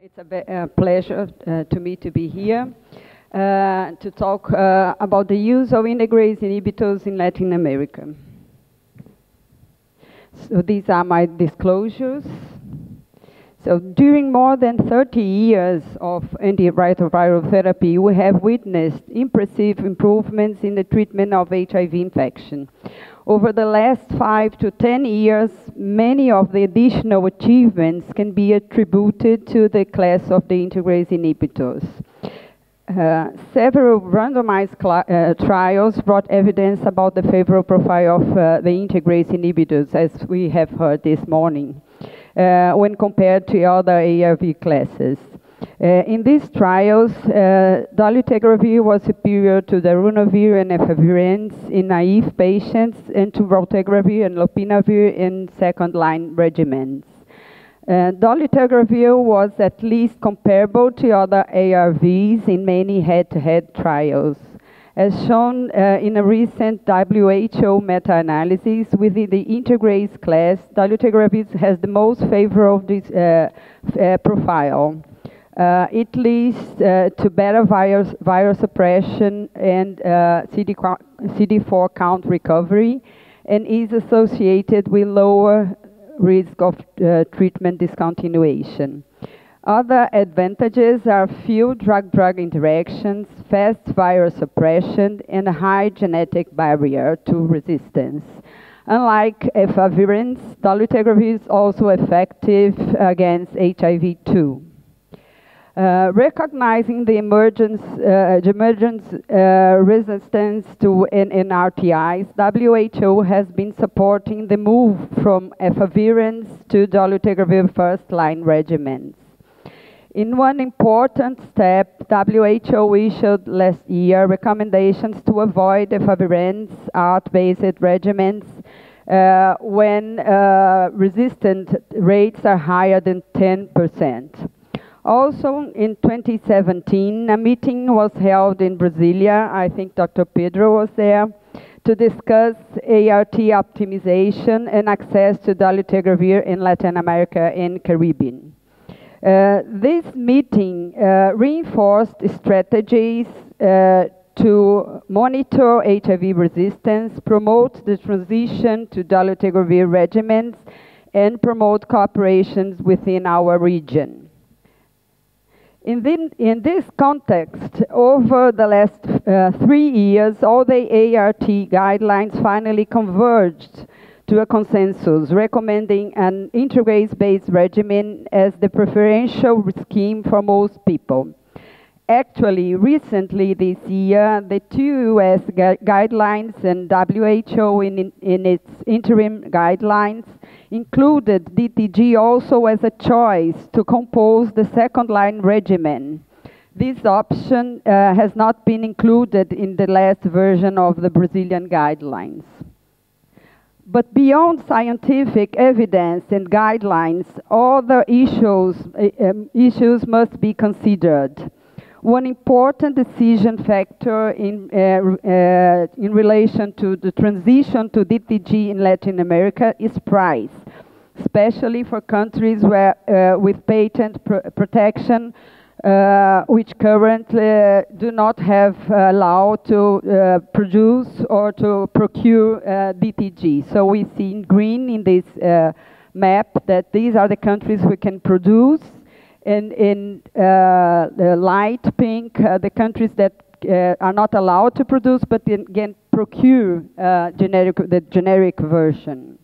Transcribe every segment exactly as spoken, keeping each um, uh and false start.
It's a, a pleasure uh, to me to be here uh, to talk uh, about the use of integrase inhibitors in Latin America. So these are my disclosures. So during more than thirty years of antiretroviral therapy, we have witnessed impressive improvements in the treatment of H I V infection. Over the last five to ten years, many of the additional achievements can be attributed to the class of the integrase inhibitors. Uh, several randomized uh, trials brought evidence about the favorable profile of uh, the integrase inhibitors, as we have heard this morning, uh, when compared to other A R V classes. Uh, in these trials, uh, dolutegravir was superior to darunavir and efavirenz in naive patients and to raltegravir and lopinavir in second-line regimens. Uh, dolutegravir was at least comparable to other A R Vs in many head-to-head trials. As shown uh, in a recent W H O meta-analysis within the integrase class, dolutegravir has the most favorable this, uh, uh, profile. Uh, it leads uh, to better virus, virus suppression and uh, C D four count recovery, and is associated with lower risk of uh, treatment discontinuation. Other advantages are few drug-drug interactions, fast virus suppression, and a high genetic barrier to resistance. Unlike efavirenz, dolutegravir is also effective against H I V too. Uh, recognizing the emergence, uh, the emergence uh, resistance to N R T Is, W H O has been supporting the move from efavirenz to dolutegravir first-line regimens. In one important step, W H O issued last year recommendations to avoid efavirenz A R T-based regimens uh, when uh, resistant rates are higher than ten percent. Also, in twenty seventeen, a meeting was held in Brasilia, I think Doctor Pedro was there, to discuss A R T optimization and access to dolutegravir in Latin America and Caribbean. Uh, this meeting uh, reinforced strategies uh, to monitor H I V resistance, promote the transition to dolutegravir regimens, and promote cooperations within our region. In, the, in this context, over the last uh, three years, all the A R T guidelines finally converged to a consensus, recommending an integrase-based regimen as the preferential scheme for most people. Actually, recently this year, the two U S gu guidelines and W H O in, in, in its interim guidelines included D T G also as a choice to compose the second-line regimen. This option uh, has not been included in the last version of the Brazilian guidelines. But beyond scientific evidence and guidelines, other issues, uh, um, issues must be considered. One important decision factor in, uh, uh, in relation to the transition to D T G in Latin America is price, especially for countries where, uh, with patent pr protection, uh, which currently do not have uh, law to uh, produce or to procure uh, D T G. So we see in green in this uh, map that these are the countries who can produce, and in uh, the light pink, uh, the countries that uh, are not allowed to produce but can procure uh, generic, the generic version.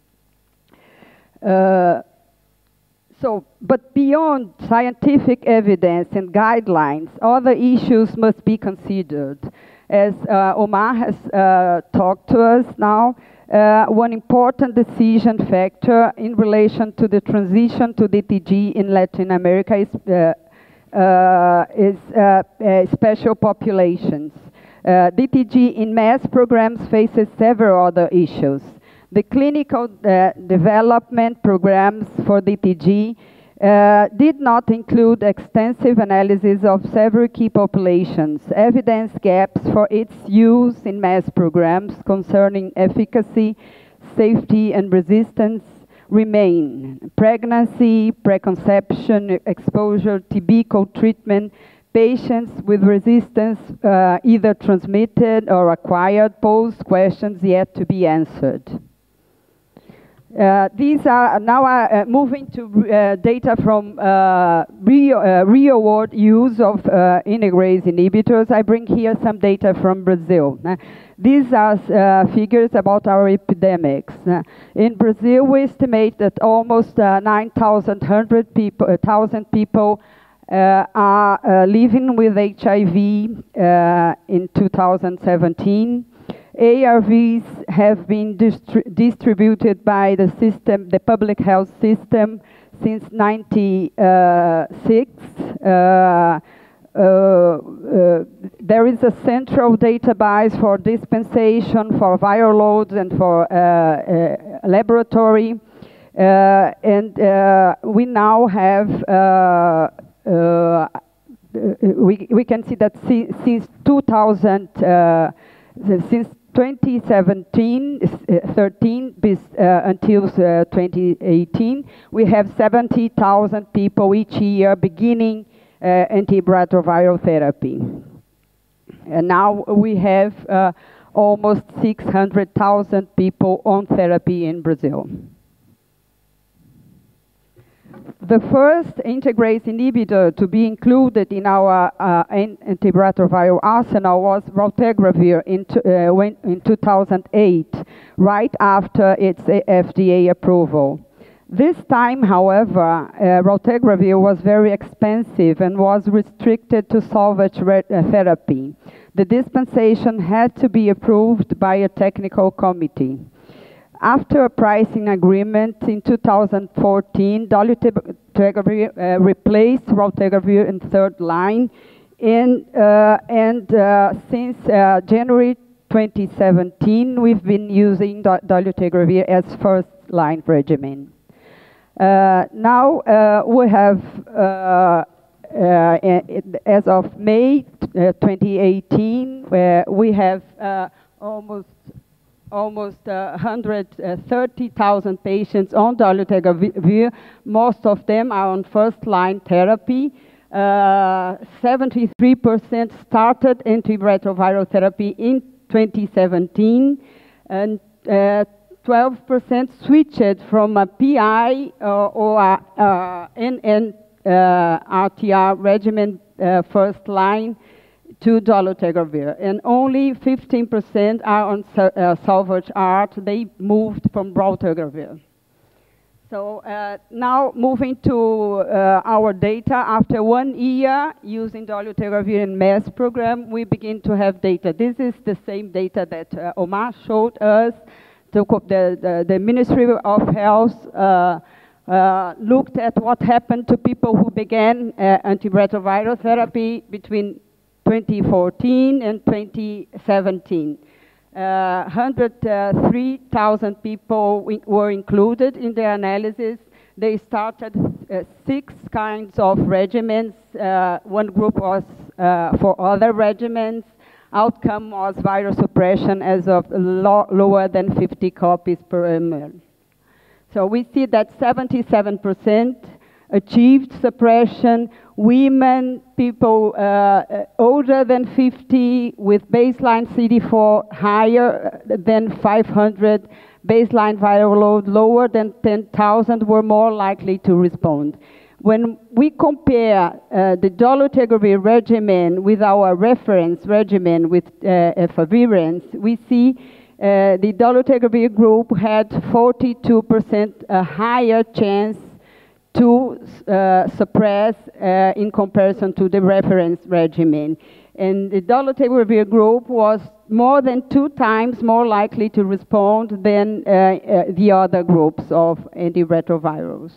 Uh, so, but beyond scientific evidence and guidelines, other issues must be considered. As uh, Omar has uh, talked to us now, Uh, one important decision factor in relation to the transition to D T G in Latin America is, uh, uh, is uh, uh, special populations. Uh, D T G in mass programs faces several other issues. The clinical uh, development programs for D T G Uh, did not include extensive analysis of several key populations, evidence gaps for its use in mass programs concerning efficacy, safety, and resistance remain: pregnancy, preconception, exposure, T B co-treatment, patients with resistance, uh, either transmitted or acquired, pose questions yet to be answered. Uh, these are now uh, moving to uh, data from uh, real, uh, real world use of uh, integrase inhibitors. I bring here some data from Brazil. Uh, these are uh, figures about our epidemics. Uh, in Brazil, we estimate that almost uh, nine thousand people, uh, thousand people uh, are uh, living with H I V uh, in two thousand seventeen. A R Vs have been distri distributed by the system, the public health system, since ninety-six. Uh, uh, uh, there is a central database for dispensation, for viral loads, and for uh, uh, laboratory. Uh, and uh, we now have, uh, uh, we, we can see that si since two thousand, uh, since twenty seventeen, thirteen uh, until uh, twenty eighteen, we have seventy thousand people each year beginning uh, antiretroviral therapy. And now we have uh, almost six hundred thousand people on therapy in Brazil. The first integrase inhibitor to be included in our uh, antiretroviral arsenal was raltegravir in, uh, when, in two thousand eight, right after its F D A approval. This time, however, uh, raltegravir was very expensive and was restricted to salvage uh, therapy. The dispensation had to be approved by a technical committee. After a pricing agreement in two thousand fourteen, dolutegravir uh, replaced raltegravir in third line, and, uh, and uh, since uh, January twenty seventeen, we've been using dolutegravir as first line regimen. Uh, now uh, we have, uh, uh, as of May uh, twenty eighteen, where we have uh, almost almost uh, one hundred thirty thousand patients on dolutegravir. Most of them are on first-line therapy. seventy-three percent uh, started antiretroviral therapy in twenty seventeen, and twelve percent uh, switched from a P I uh, or a uh, N N R T R regimen uh, first line to dolutegravir, and only fifteen percent are on uh, salvage art. They moved from raltegravir. So uh, now moving to uh, our data, after one year using dolutegravir in M E S program, we begin to have data. This is the same data that uh, Omar showed us. The, the, the Ministry of Health uh, uh, looked at what happened to people who began uh, antiretroviral therapy between twenty fourteen and twenty seventeen. Uh, one hundred three thousand people were included in the analysis. They started uh, six kinds of regimens. Uh, one group was uh, for other regimens. Outcome was viral suppression as of lo lower than fifty copies per ml. So we see that seventy-seven percent achieved suppression. Women, people uh, older than fifty with baseline C D four higher than five hundred, baseline viral load lower than ten thousand were more likely to respond. When we compare uh, the dolutegravir regimen with our reference regimen with uh, efavirenz, we see uh, the dolutegravir group had forty-two percent a higher chance to uh, suppress uh, in comparison to the reference regimen. And the dolutegravir group was more than two times more likely to respond than uh, uh, the other groups of antiretrovirals.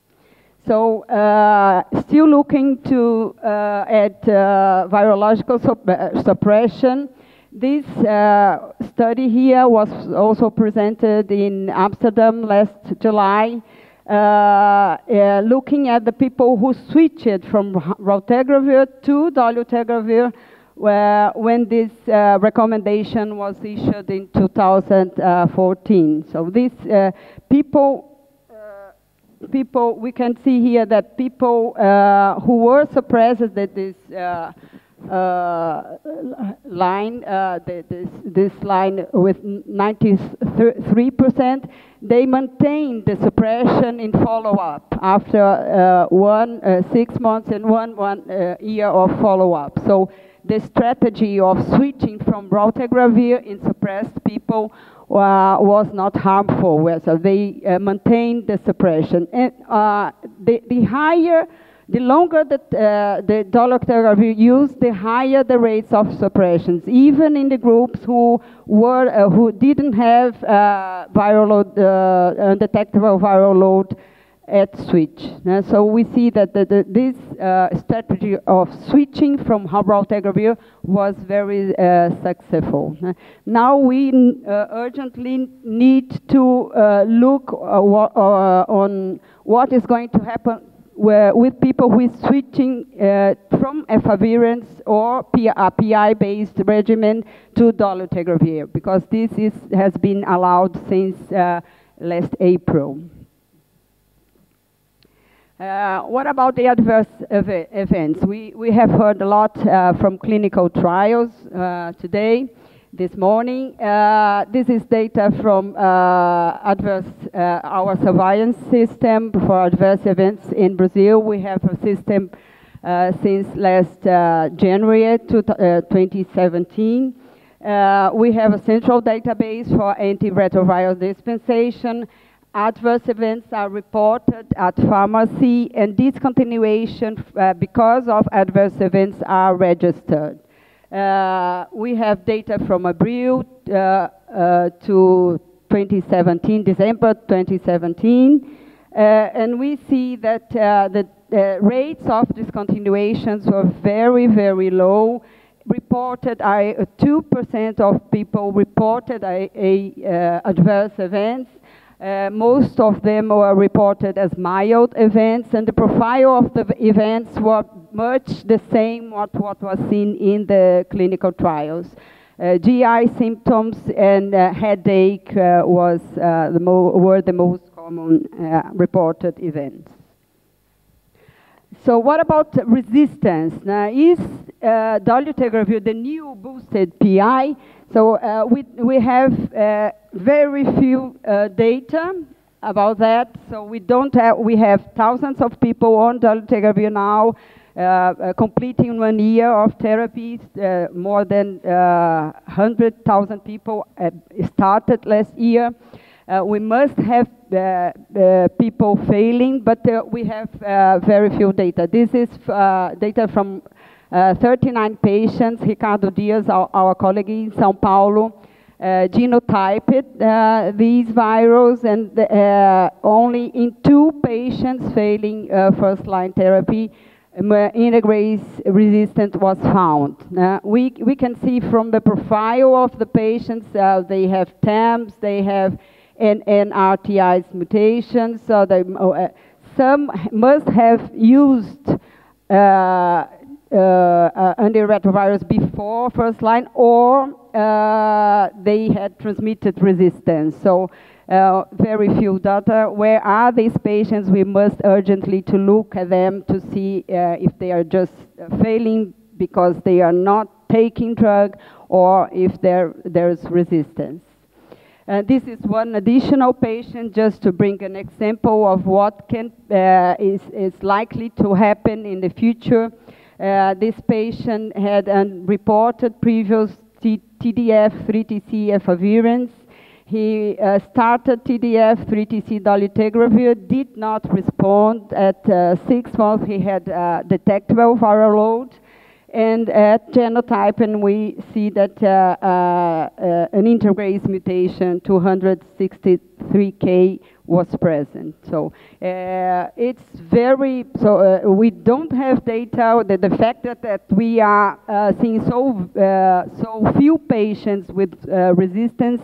So uh, still looking to, uh, at uh, virological sup uh, suppression, this uh, study here was also presented in Amsterdam last July. Uh, uh, looking at the people who switched from raltegravir to dolutegravir uh, when this uh, recommendation was issued in two thousand fourteen. So these uh, people uh, people, we can see here that people uh, who were suppressed, that this uh, uh, line, uh, the, this, this line with ninety-three percent, they maintained the suppression in follow-up after uh, one, uh, six months and one, one uh, year of follow-up. So the strategy of switching from raltegravir in suppressed people uh, was not harmful, so they uh, maintained the suppression. And uh, the, the higher, the longer that uh, the dolutegravir used, the higher the rates of suppressions, even in the groups who were uh, who didn't have uh, viral load, uh, undetectable viral load at switch. Uh, so we see that the, the, this uh, strategy of switching from raltegravir was very uh, successful. Uh, now we uh, urgently need to uh, look uh, wa uh, on what is going to happen where, with people who is switching uh, from efavirenz or P I-based regimen to dolutegravir, because this is, has been allowed since uh, last April. Uh, what about the adverse ev events? We, we have heard a lot uh, from clinical trials uh, today, this morning. Uh, this is data from uh, adverse, uh, our surveillance system for adverse events in Brazil. We have a system uh, since last uh, January to, uh, twenty seventeen. Uh, we have a central database for antiretroviral dispensation. Adverse events are reported at pharmacy, and discontinuation uh, because of adverse events are registered. Uh, we have data from April uh, uh, to twenty seventeen, December twenty seventeen, uh, and we see that uh, the uh, rates of discontinuations were very, very low. Reported, uh, two percent of people reported a, a uh, adverse events. Uh, most of them were reported as mild events, and the profile of the events were much the same what what was seen in the clinical trials. Uh, G I symptoms and uh, headache uh, was uh, the mo were the most common uh, reported events. So what about resistance? Now, is uh, dolutegravir the new boosted P I? So uh, we, we have uh, very few uh, data about that. So we don't have, we have thousands of people on dolutegravir now, uh, uh, completing one year of therapies. Uh, more than uh, one hundred thousand people uh, started last year. Uh, we must have uh, uh, people failing, but uh, we have uh, very few data. This is uh, data from uh, thirty-nine patients. Ricardo Dias, our, our colleague in São Paulo, uh, genotyped uh, these virus, and uh, only in two patients failing uh, first-line therapy, um, uh, integrase resistant was found. Uh, we, we can see from the profile of the patients, uh, they have T A Ms, they have and, and R T Is mutations, so they, uh, some must have used uh, uh, uh, antiretrovirus before first line, or uh, they had transmitted resistance. So uh, very few data. Where are these patients? We must urgently to look at them to see uh, if they are just failing because they are not taking drug, or if there there's resistance. Uh, this is one additional patient, just to bring an example of what can uh, is, is likely to happen in the future. Uh, this patient had a reported previous T D F three T C efavirenz. He uh, started T D F three T C dolutegravir, did not respond. At uh, six months, he had uh, detectable viral load. And at genotyping, we see that uh, uh, uh, an integrase mutation, two hundred sixty-three K, was present. So uh, it's very, so uh, we don't have data. That the fact that, that we are uh, seeing so, uh, so few patients with uh, resistance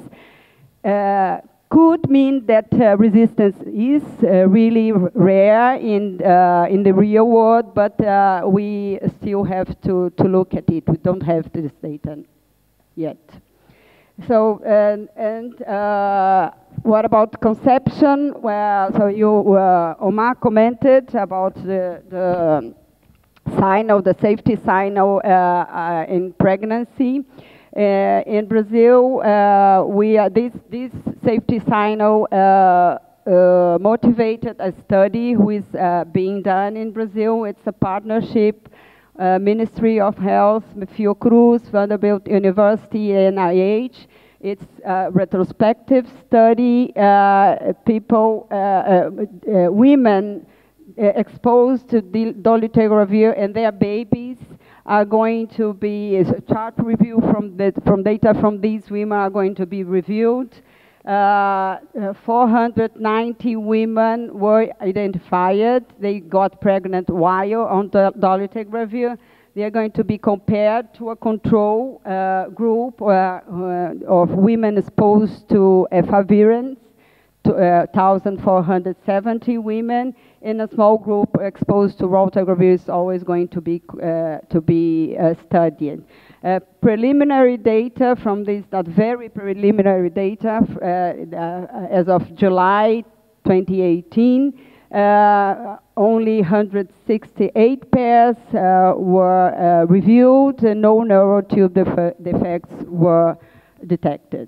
uh, could mean that uh, resistance is uh, really rare in, uh, in the real world, but uh, we still have to, to look at it. We don't have this data yet. So, and, and uh, what about conception? Well, so you, uh, Omar commented about the, the signal, the safety signal uh, uh, in pregnancy. Uh, in Brazil, uh, we are, this, this safety signal uh, uh, motivated a study who is uh, being done in Brazil. It's a partnership, uh, Ministry of Health, Fiocruz, Vanderbilt University, N I H. It's a retrospective study. Uh, people, uh, uh, uh, women uh, exposed to dolutegravir and their babies are going to be, a chart review from, the, from data from these women are going to be reviewed. Uh, uh, four hundred ninety women were identified. They got pregnant while on the dolutegravir. They are going to be compared to a control uh, group uh, uh, of women exposed to efavirenz, to uh, one thousand four hundred seventy women. In a small group exposed to raltegravir is always going to be uh, to be uh, studied. Uh, preliminary data from this, that very preliminary data uh, uh, as of July twenty eighteen, uh, only one hundred sixty-eight pairs uh, were uh, reviewed, and no neurotube def defects were detected.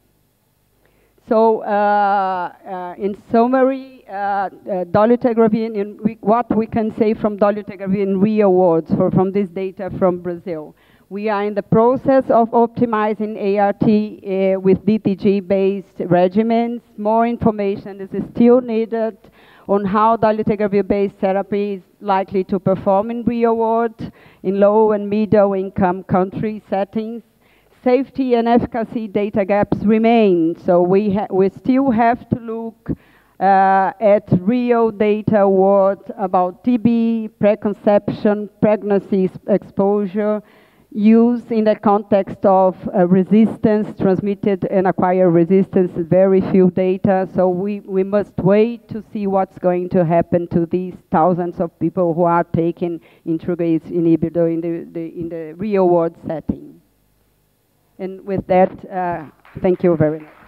So, uh, uh, in summary, uh, uh, dolutegravir, in we, what we can say from dolutegravir in real world, for, from this data from Brazil. We are in the process of optimizing A R T uh, with D T G-based regimens. More information is still needed on how dolutegravir-based therapy is likely to perform in real world, in low and middle income country settings. Safety and efficacy data gaps remain, so we, ha we still have to look uh, at real data world about T B, preconception, pregnancy exposure, use in the context of uh, resistance, transmitted and acquired resistance, very few data, so we, we must wait to see what's going to happen to these thousands of people who are taking integrase inhibitor in the, the, in the real world setting. And with that, uh, thank you very much.